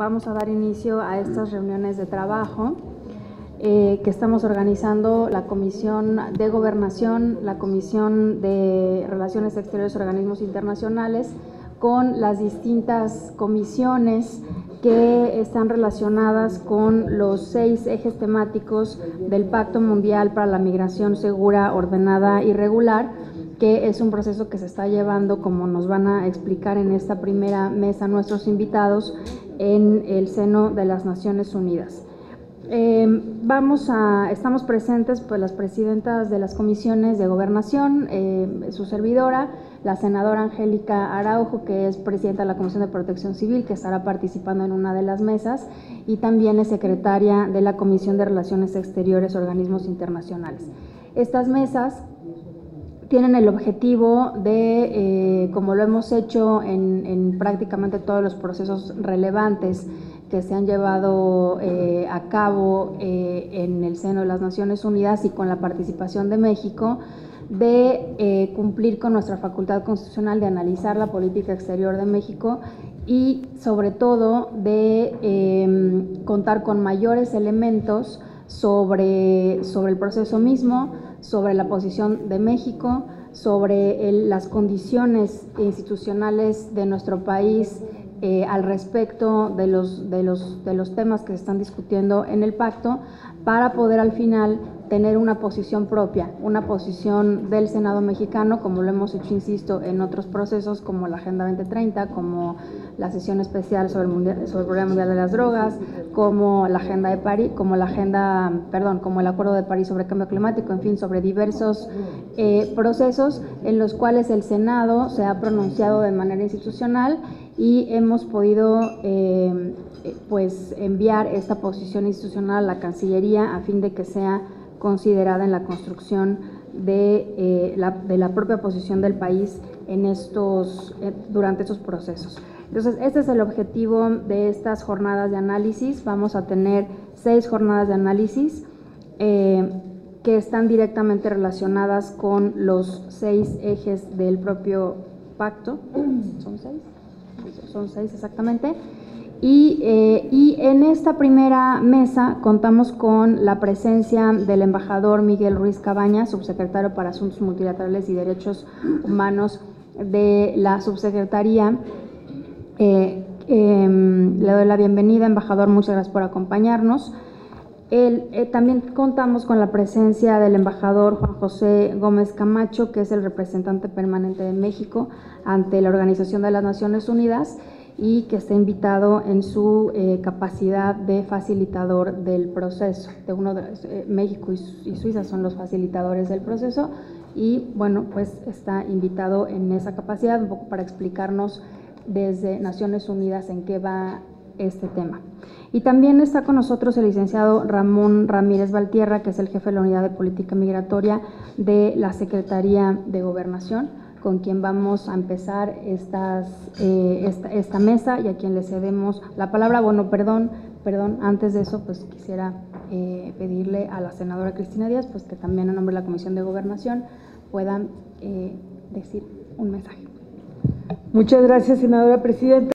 Vamos a dar inicio a estas reuniones de trabajo que estamos organizando la Comisión de Gobernación, la Comisión de Relaciones Exteriores y Organismos Internacionales, con las distintas comisiones que están relacionadas con los 6 ejes temáticos del Pacto Mundial para la Migración Segura, Ordenada y Regular, que es un proceso que se está llevando, como nos van a explicar en esta primera mesa nuestros invitados, en el seno de las Naciones Unidas. Estamos presentes pues las presidentas de las comisiones de gobernación, su servidora, la senadora Angélica Araujo, que es presidenta de la Comisión de Protección Civil, que estará participando en una de las mesas, y también es secretaria de la Comisión de Relaciones Exteriores y Organismos Internacionales. Estas mesas tienen el objetivo de, como lo hemos hecho en prácticamente todos los procesos relevantes que se han llevado a cabo en el seno de las Naciones Unidas y con la participación de México, de cumplir con nuestra facultad constitucional de analizar la política exterior de México y sobre todo de contar con mayores elementos sobre el proceso mismo, sobre la posición de México, sobre las condiciones institucionales de nuestro país al respecto de los temas que se están discutiendo en el pacto, para poder al final tener una posición propia, una posición del Senado mexicano, como lo hemos hecho, insisto, en otros procesos como la Agenda 2030, como la sesión especial sobre el Programa Mundial de las Drogas, como la Agenda de París, como el Acuerdo de París sobre Cambio Climático, en fin, sobre diversos procesos en los cuales el Senado se ha pronunciado de manera institucional y hemos podido pues enviar esta posición institucional a la Cancillería a fin de que sea considerada en la construcción de la propia posición del país en durante estos procesos. Entonces, este es el objetivo de estas jornadas de análisis. Vamos a tener 6 jornadas de análisis que están directamente relacionadas con los 6 ejes del propio pacto. ¿Son 6? Son 6 exactamente. Y en esta primera mesa contamos con la presencia del embajador Miguel Ruiz Cabañas, subsecretario para Asuntos Multilaterales y Derechos Humanos de la Subsecretaría. Le doy la bienvenida, embajador, muchas gracias por acompañarnos. También contamos con la presencia del embajador Juan José Gómez Camacho, que es el representante permanente de México ante la Organización de las Naciones Unidas y que está invitado en su capacidad de facilitador del proceso. México y Suiza son los facilitadores del proceso y, bueno, pues está invitado en esa capacidad un poco para explicarnos desde Naciones Unidas en qué va este tema. Y también está con nosotros el licenciado Ramón Ramírez Valtierra, que es el jefe de la Unidad de Política Migratoria de la Secretaría de Gobernación, con quien vamos a empezar esta mesa y a quien le cedemos la palabra. Bueno, perdón, antes de eso, pues quisiera pedirle a la senadora Cristina Díaz, pues que también en nombre de la Comisión de Gobernación puedan decir un mensaje. Muchas gracias, senadora presidenta.